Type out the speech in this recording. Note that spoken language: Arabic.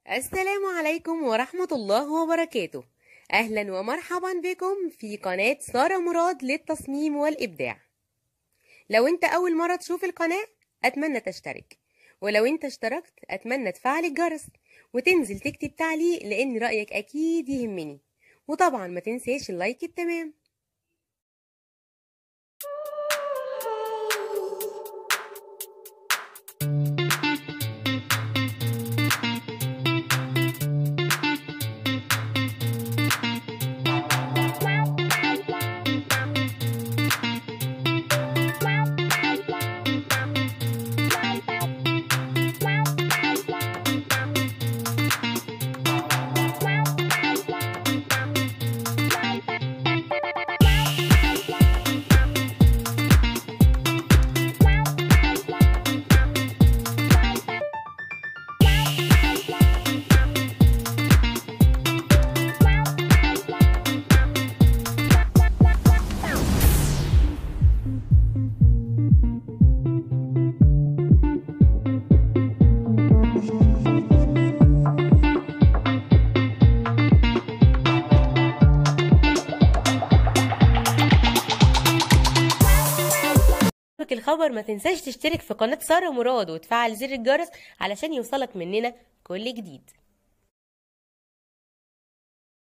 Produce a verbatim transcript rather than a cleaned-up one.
السلام عليكم ورحمة الله وبركاته. أهلا ومرحبا بكم في قناة سارة مراد للتصميم والإبداع. لو أنت أول مرة تشوف القناة أتمنى تشترك، ولو أنت اشتركت أتمنى تفعل الجرس وتنزل تكتب تعليق لأن رأيك أكيد يهمني، وطبعا ما تنساش اللايك التمام. الخبر ما تنساش تشترك في قناة سارة مراد وتفعل زر الجرس علشان يوصلك مننا كل جديد.